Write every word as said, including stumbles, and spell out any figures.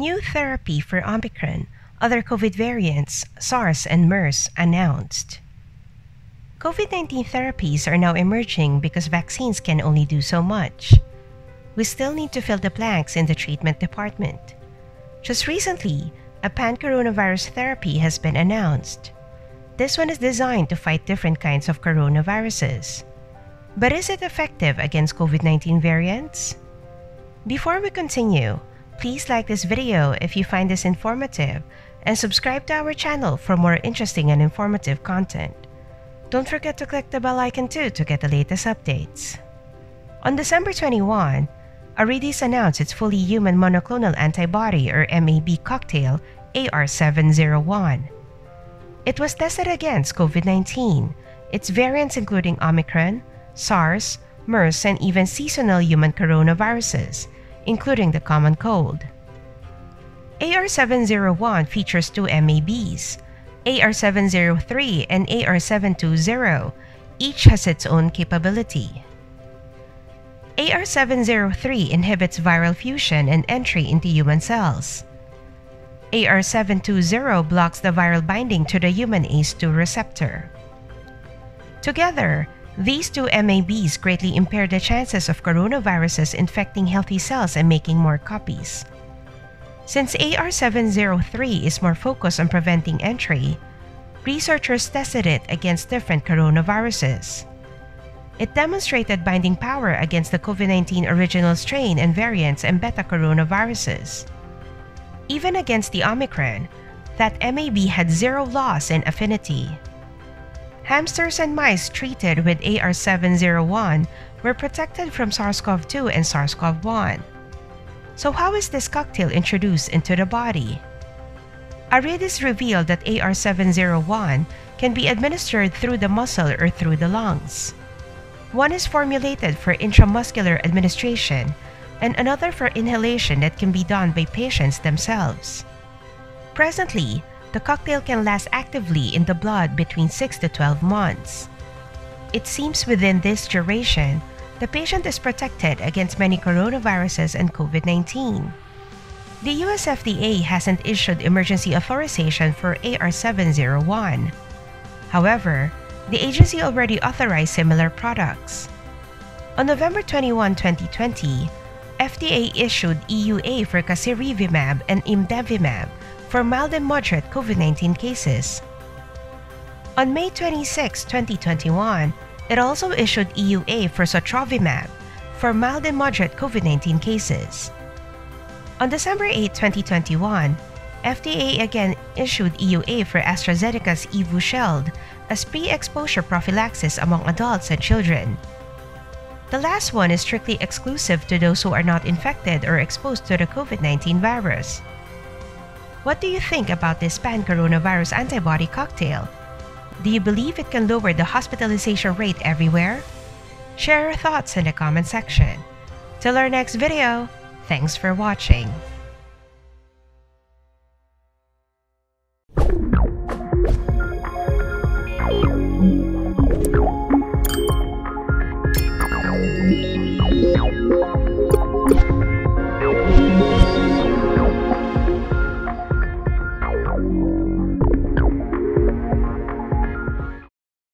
New therapy for Omicron, other COVID variants, SARS and MERS announced. COVID nineteen therapies are now emerging because vaccines can only do so much. We still need to fill the blanks in the treatment department. Just recently, a pan-coronavirus therapy has been announced. This one is designed to fight different kinds of coronaviruses. But is it effective against COVID nineteen variants? Before we continue, please like this video if you find this informative and subscribe to our channel for more interesting and informative content. Don't forget to click the bell icon too to get the latest updates. On December twenty-first, Aridis announced its fully human monoclonal antibody or M A B cocktail A R seven zero one. It was tested against COVID nineteen, its variants including Omicron, SARS, MERS, and even seasonal human coronaviruses, including the common cold. A R seven zero one features two M A Bs, A R seven zero three and A R seven two zero. Each has its own capability. A R seven zero three inhibits viral fusion and entry into human cells. A R seven two zero blocks the viral binding to the human A C E two receptor. Together, these two M A Bs greatly impair the chances of coronaviruses infecting healthy cells and making more copies. Since A R seven zero three is more focused on preventing entry, researchers tested it against different coronaviruses. It demonstrated binding power against the COVID nineteen original strain and variants and beta coronaviruses. Even against the Omicron, that M A B had zero loss in affinity. Hamsters and mice treated with A R seven zero one were protected from SARS CoV two and SARS CoV one. So how is this cocktail introduced into the body? Aridis revealed that A R seven zero one can be administered through the muscle or through the lungs. One is formulated for intramuscular administration and another for inhalation that can be done by patients themselves. Presently, the cocktail can last actively in the blood between six to twelve months. It seems within this duration, the patient is protected against many coronaviruses and COVID nineteen. The U S F D A hasn't issued emergency authorization for A R seven zero one. However, the agency already authorized similar products. On November twenty-first, twenty twenty, F D A issued E U A for casirivimab and imdevimab for mild and moderate COVID nineteen cases. On May twenty-sixth, twenty twenty-one, it also issued E U A for sotrovimab for mild and moderate COVID nineteen cases. On December eighth, twenty twenty-one, F D A again issued E U A for AstraZeneca's Evusheld as pre-exposure prophylaxis among adults and children. The last one is strictly exclusive to those who are not infected or exposed to the COVID nineteen virus. What do you think about this pan-coronavirus antibody cocktail? Do you believe it can lower the hospitalization rate everywhere? Share your thoughts in the comment section. Till our next video, thanks for watching.